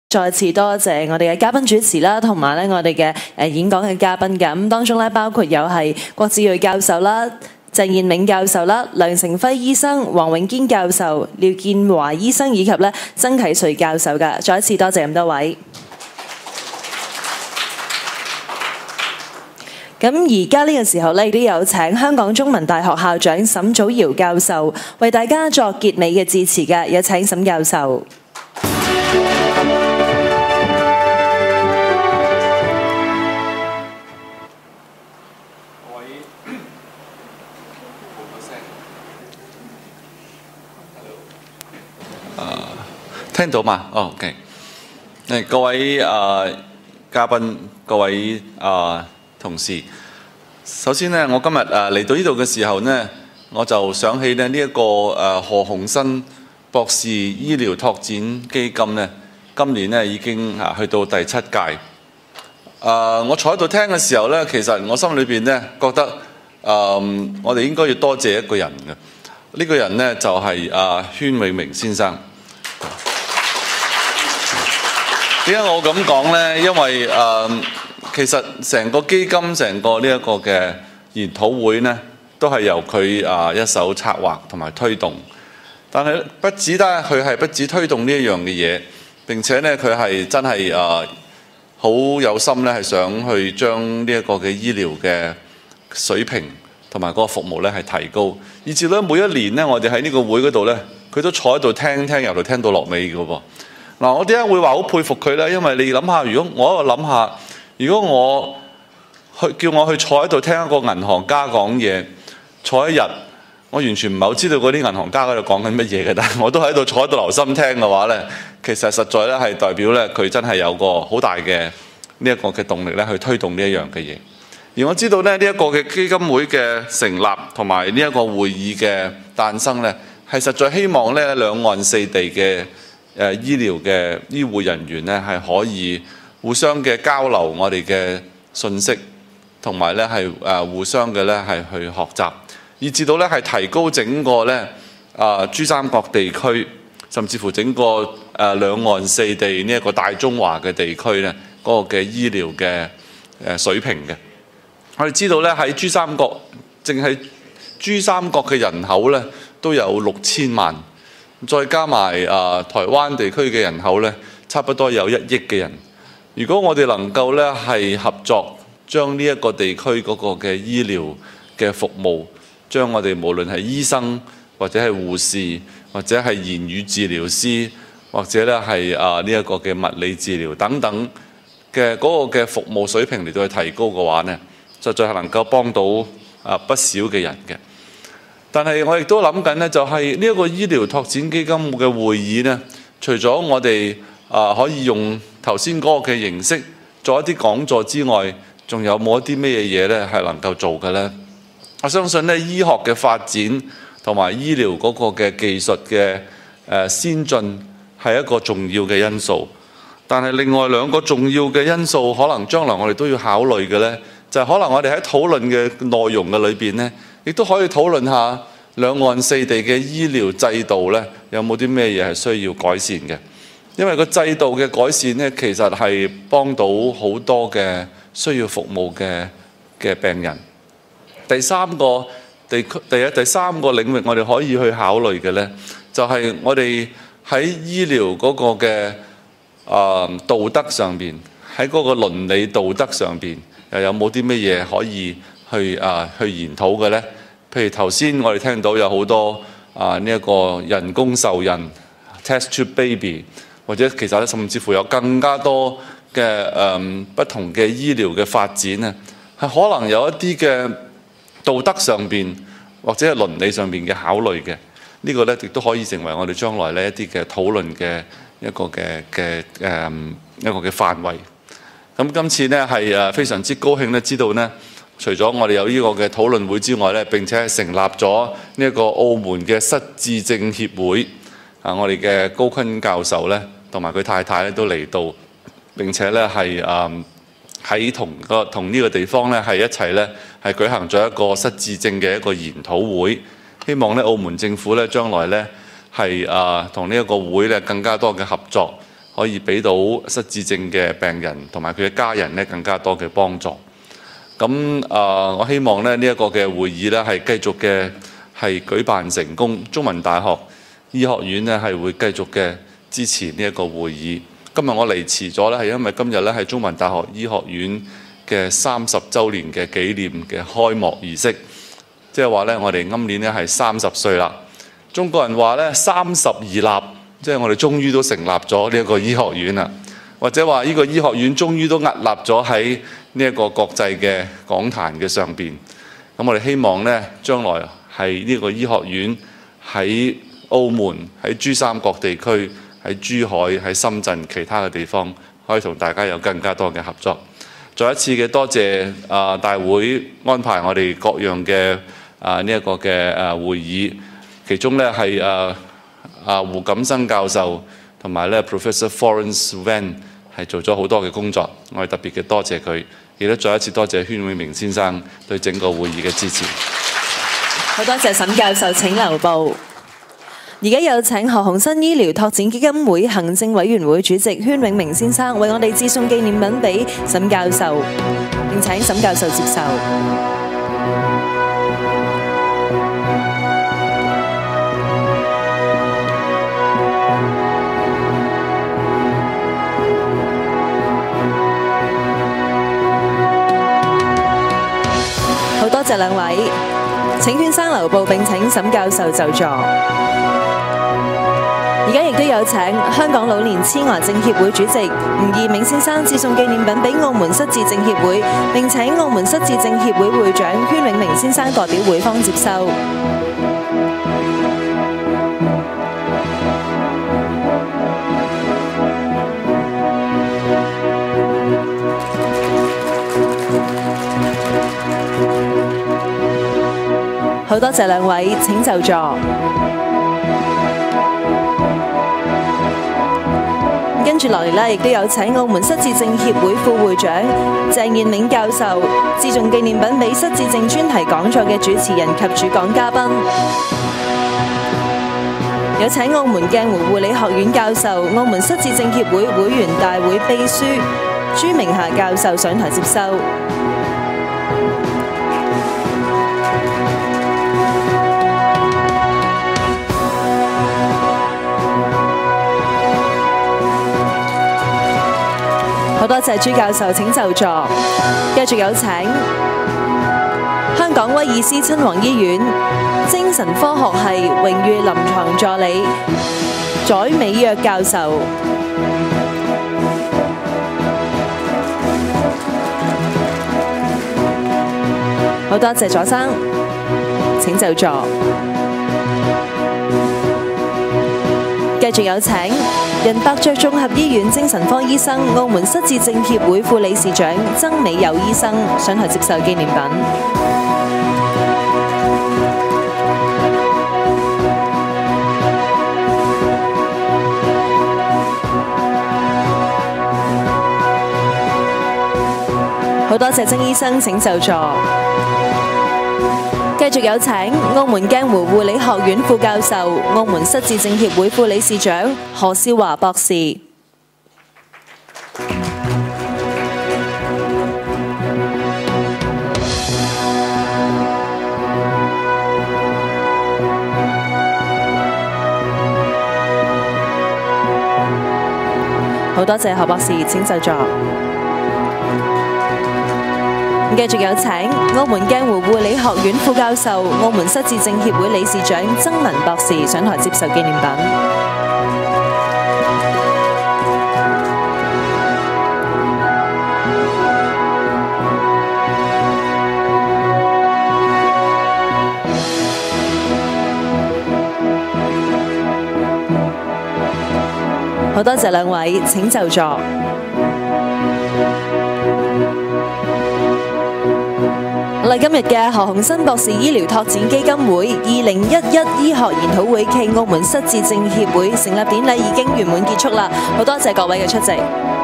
再次多謝我哋嘅嘉賓主持啦，同埋咧我哋嘅演講嘅嘉賓嘅。咁當中咧包括有係郭志睿教授啦、鄭燕銘教授啦、梁成輝醫生、黃永堅教授、廖建華醫生以及咧曾啟瑞教授嘅。再一次多謝咁多位。咁而家呢個時候咧，亦都有請香港中文大學校長沈祖堯教授為大家作結尾嘅致辭嘅，有請沈教授。 聽到嘛？OK。各位嘉賓，各位同事，首先呢，我今日嚟到呢度嘅時候呢，我就想起呢一個何鴻燊博士醫療拓展基金呢，今年呢已經去到第7屆。我坐喺度聽嘅時候呢，其實我心裏邊呢覺得我哋應該要多謝一個人嘅。呢個人呢就係禤偉明先生。點解我咁講呢？因為其實成個基金、成個呢一個嘅研討會呢，都係由佢一手策劃同埋推動。但係佢係不止推動呢一樣嘅嘢，並且呢，佢係真係好有心呢，係想去將呢一個嘅醫療嘅水平同埋嗰個服務呢係提高，以至咧每一年呢，我哋喺呢個會嗰度呢，佢都坐喺度聽由頭聽到落尾嘅喎。嗱，我點解會話好佩服佢呢？因為你諗下，如果我喺度諗下，如果我叫我去坐喺度聽一個銀行家講嘢，坐一日，我完全唔係好知道嗰啲銀行家喺度講緊乜嘢嘅，但係我都喺度坐喺度留心聽嘅話呢，其實實在呢係代表呢，佢真係有個好大嘅呢一個嘅動力呢去推動呢一樣嘅嘢。而我知道呢，呢一個嘅基金會嘅成立同埋呢一個會議嘅誕生呢，係實在希望呢兩岸四地嘅醫療嘅醫護人員呢係可以互相嘅交流我哋嘅信息，同埋呢係互相嘅呢係去學習，以至到呢係提高整個呢珠三角地區，甚至乎整個兩岸四地呢一個大中華嘅地區呢嗰個嘅醫療嘅水平嘅。我哋知道呢喺珠三角，淨係珠三角嘅人口呢都有6000萬。再加埋台灣地區嘅人口呢，差不多有1億嘅人。如果我哋能夠呢係合作，將呢一個地區嗰個嘅醫療嘅服務，將我哋無論係醫生或者係護士，或者係言語治療師，或者呢係呢一個嘅物理治療等等嘅嗰個嘅服務水平嚟到去提高嘅話呢，實在係能夠幫到不少嘅人嘅。但係我亦都諗緊呢，就係呢一個醫療拓展基金嘅會議呢，除咗我哋可以用頭先嗰個嘅形式做一啲講座之外，仲有冇一啲咩嘢呢係能夠做嘅呢？我相信呢，醫學嘅發展同埋醫療嗰個嘅技術嘅先進係一個重要嘅因素。但係另外兩個重要嘅因素，可能將來我哋都要考慮嘅呢，就係可能我哋喺討論嘅內容嘅裏邊呢，亦都可以討論下兩岸四地嘅醫療制度呢，有冇啲咩嘢係需要改善嘅？因為個制度嘅改善呢，其實係幫到好多嘅需要服務嘅病人。第三個領域我哋可以去考慮嘅呢，就係我哋喺醫療嗰個嘅道德上邊，喺嗰個倫理道德上邊，又有冇啲咩嘢可以去研討嘅呢？譬如頭先我哋聽到有好多呢一個人工受孕 test tube baby， 或者其實甚至乎有更加多嘅不同嘅醫療嘅發展啊，係可能有一啲嘅道德上邊或者係倫理上邊嘅考慮嘅。呢個呢亦都可以成為我哋將來呢一啲嘅討論嘅一個嘅範圍。咁今次呢係非常之高興呢，知道呢，除咗我哋有呢個嘅討論會之外呢，並且係成立咗呢一個澳門嘅失智症協會。我哋嘅高錕教授呢，同埋佢太太呢都嚟到，並且呢係喺同呢個地方呢係一齊呢係舉行咗一個失智症嘅一個研討會。希望呢澳門政府呢將來呢係同呢一個會呢更加多嘅合作， 可以俾到失智症嘅病人同埋佢嘅家人咧更加多嘅幫助。咁我希望咧呢一個嘅會議咧係繼續嘅係舉辦成功，中文大學醫學院咧係會繼續嘅支持呢一個會議。今日我嚟遲咗咧，係因為今日咧係中文大學醫學院嘅30週年嘅紀念嘅開幕儀式，即係話咧我哋今年咧係30歲啦。中國人話咧30而立，即係我哋終於都成立咗呢一個醫學院啦，或者話呢個醫學院終於都屹立咗喺呢一個國際嘅講壇嘅上邊。咁我哋希望咧將來係呢個醫學院喺澳門、喺珠三角地區、喺珠海、喺深圳其他嘅地方，可以同大家有更加多嘅合作。再一次嘅多謝大會安排我哋各樣嘅呢一個嘅會議，其中咧係胡錦生教授同埋咧 Professor Florence Van 係做咗好多嘅工作，我哋特別嘅多謝佢，亦都再一次多謝禤永明先生對整個會議嘅支持。 好多謝沈教授，請留步。而家有請何鴻燊醫療拓展基金會行政委員會主席禤永明先生為我哋致送紀念品俾沈教授，並請沈教授接受。好多謝兩位，請禤生留步並請沈教授就座。而家亦都有請香港老年痴呆症協會主席吳義銘先生致送紀念品俾澳門失智症協會，並請澳門失智症協會會長禤永明先生代表會方接收。好多謝兩位，請就座。跟住落嚟咧，亦都有請澳門失智症協會副會長鄭燕銘教授致送紀念品俾失智症專題講座嘅主持人及主講嘉賓。有請澳門鏡湖護理學院教授、澳門失智症協會會員大會秘書朱明霞教授上台接收。好多謝朱教授，請就座。繼續有請香港威爾斯親王醫院精神科學系榮譽臨床助理跩美約教授。好多謝左生，請就座。繼續有請仁伯爵綜合醫院精神科醫生、澳門失智症協會副理事長曾美友醫生上台接受紀念品。好多謝曾醫生，請就座。繼續有請澳門鏡湖護理學院副教授、澳門失智症協會副理事長何少華博士。好多謝何博士，請就座。繼續有請澳門鏡湖護理學院副教授、澳門失智症協會理事長曾文博士上台接受紀念品。好多謝兩位，請就座。我哋今日嘅何鴻燊博士醫療拓展基金會2011醫學研討會暨澳門失智症協會成立典禮已經圓滿結束啦，好多謝各位嘅出席。